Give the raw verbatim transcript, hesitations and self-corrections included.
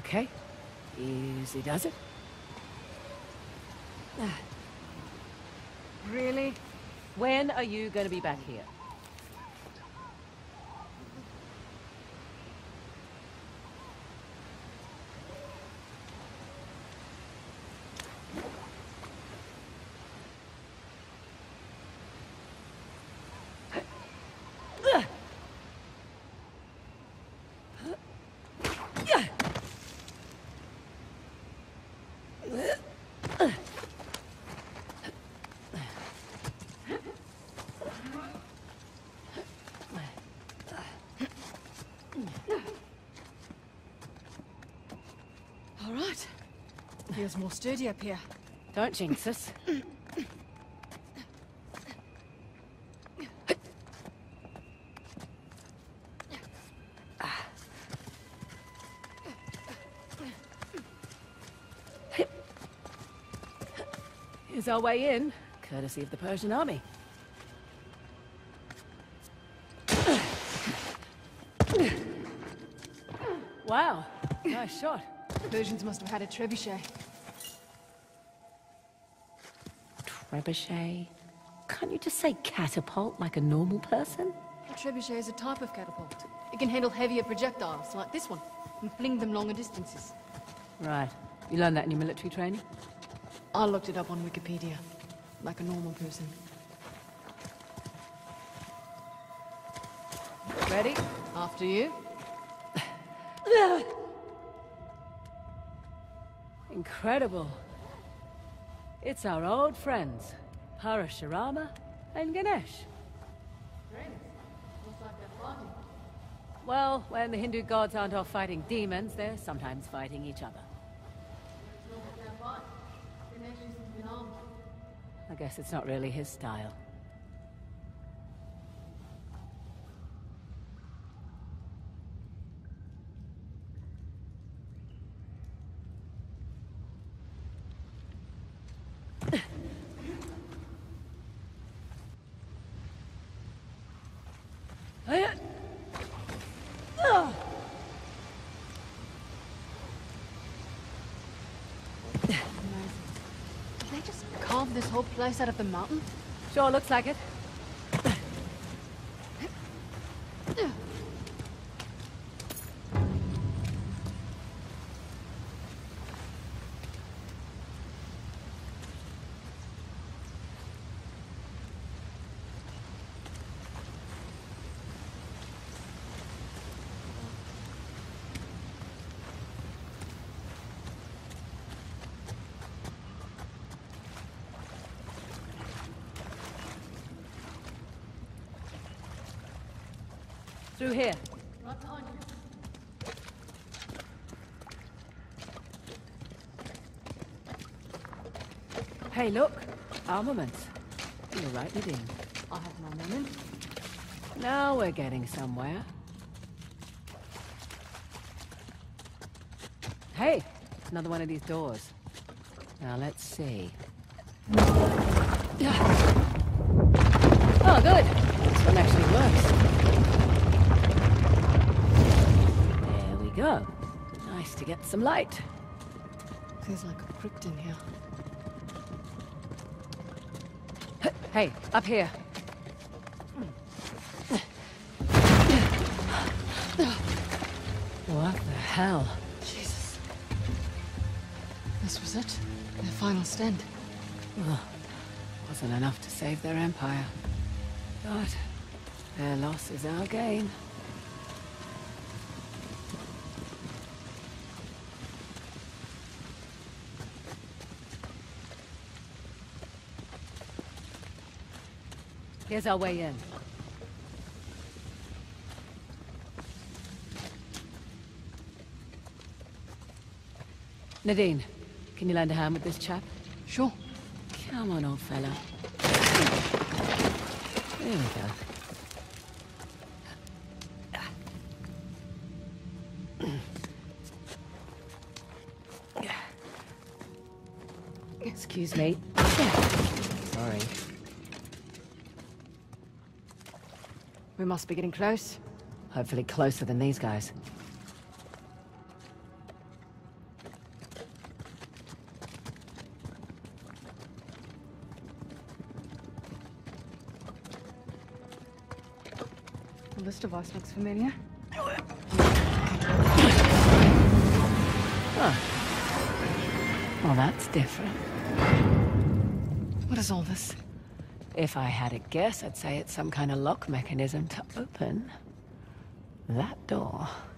Okay. Easy does it. Really? When are you going to be back here? All right. Feels more sturdy up here. Don't jinx us. Here's our way in, courtesy of the Persian army. Wow, nice shot. Persians must have had a trebuchet. Trebuchet? Can't you just say catapult like a normal person? A trebuchet is a type of catapult. It can handle heavier projectiles, like this one, and fling them longer distances. Right. You learned that in your military training? I looked it up on Wikipedia, like a normal person. Ready? After you. Incredible. It's our old friends, Parashurama and Ganesh. Friends? Looks like they're fighting. Well, when the Hindu gods aren't off fighting demons, they're sometimes fighting each other. It's not that they're fighting. Ganesh isn't been armed. I guess it's not really his style. Did they just carve this whole place out of the mountain? Sure looks like it. Through here. Right behind you. Hey, look. Armaments. You're right, Nadine. I have my moment. Now we're getting somewhere. Hey, another one of these doors. Now let's see. Oh, good. This one actually works. There we go. Nice to get some light. Feels like a crypt in here. Hey, up here. What the hell? Jesus. This was it? Their final stand. Ugh. Wasn't enough to save their empire. But their loss is our gain. Here's our way in. Nadine, can you lend a hand with this chap? Sure. Come on, old fella. There we go. Excuse me. Sorry. We must be getting close. Hopefully closer than these guys. Well, this device looks familiar. Huh. Well, that's different. What is all this? If I had a guess, I'd say it's some kind of lock mechanism to open that door.